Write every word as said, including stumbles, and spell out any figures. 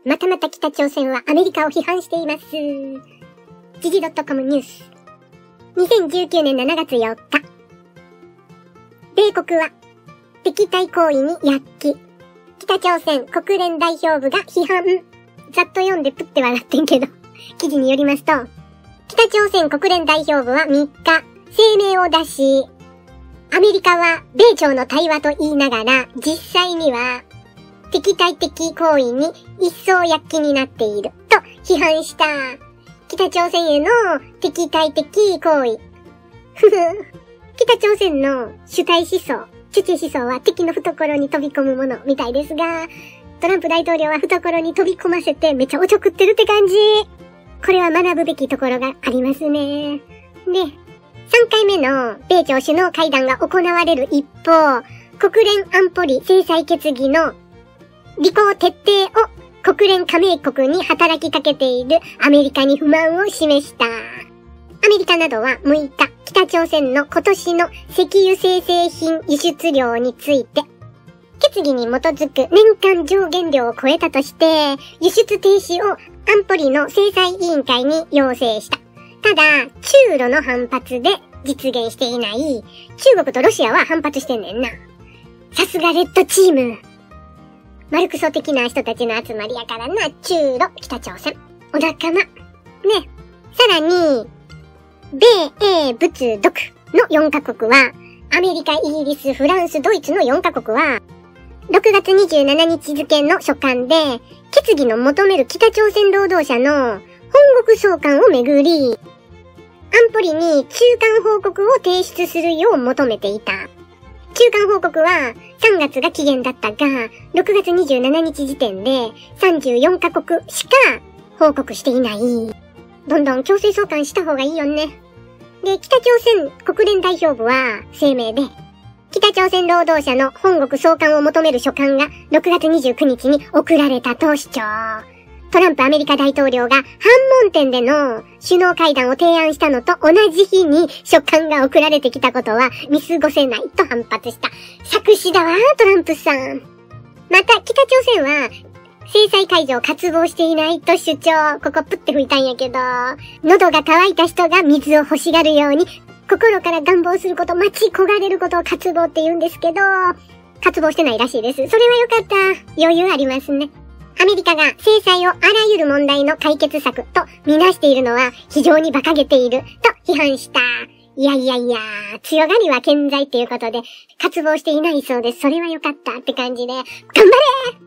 またまた北朝鮮はアメリカを批判しています。時事 .com ニュース。にせんじゅうきゅうねんしちがつよっか。米国は敵対行為に躍起。北朝鮮国連代表部が批判。ざっと読んでプって笑ってんけど。記事によりますと、北朝鮮国連代表部はみっか、声明を出し、アメリカは米朝の対話と言いながら、実際には敵対的行為に一層躍起になっていると批判した。北朝鮮への敵対的行為。ふふ。北朝鮮の主体思想、チュチェ思想は敵の懐に飛び込むものみたいですが、トランプ大統領は懐に飛び込ませてめっちゃおちょくってるって感じ。これは学ぶべきところがありますね。で、さんかいめの米朝首脳会談が行われる一方、国連安保理制裁決議の履行徹底を国連加盟国に働きかけているアメリカに不満を示した。アメリカなどはむいか、北朝鮮の今年の石油精製品輸出量について、決議に基づく年間上限量を超えたとして、輸出停止を安保理の制裁委員会に要請した。ただ、中ロの反発で実現していない。中国とロシアは反発してんねんな。さすがレッドチーム。マルクソ的な人たちの集まりやからな。中ロ、北朝鮮。お仲間。ね。さらに、米英仏独のよんかこくは、アメリカ、イギリス、フランス、ドイツのよんかこくは、ろくがつにじゅうしちにち付の書簡で、決議の求める北朝鮮労働者の本国送還をめぐり、安保理に中間報告を提出するよう求めていた。中間報告はさんがつが期限だったが、ろくがつにじゅうしちにち時点でさんじゅうよんかこくしか報告していない。どんどん強制送還した方がいいよね。で、北朝鮮国連代表部は声明で、北朝鮮労働者の本国送還を求める書簡がろくがつにじゅうくにちに送られたと主張。トランプアメリカ大統領が反問点での首脳会談を提案したのと同じ日に書簡が送られてきたことは見過ごせないと反発した。作詞だわ、トランプさん。また、北朝鮮は制裁解除を渇望していないと主張。ここプって吹いたんやけど、喉が渇いた人が水を欲しがるように、心から願望すること、待ち焦がれることを渇望って言うんですけど、渇望してないらしいです。それはよかった。余裕ありますね。アメリカが制裁をあらゆる問題の解決策とみなしているのは非常に馬鹿げていると批判した。いやいやいや、強がりは健在っていうことで、渇望していないそうです。それはよかったって感じで、頑張れー